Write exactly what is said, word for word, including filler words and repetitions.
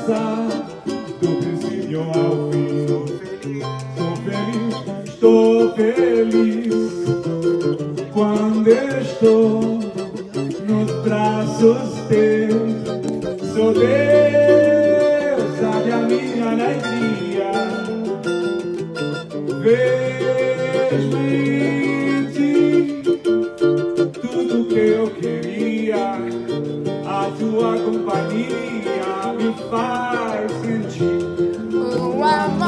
passar do princípio ao fim. Sou feliz, estou feliz quando estou nos braços teus. Sou Deus, sabe a minha alegria. Vejo em ti tudo que eu queria. A tua companhia me faz sentir o amor.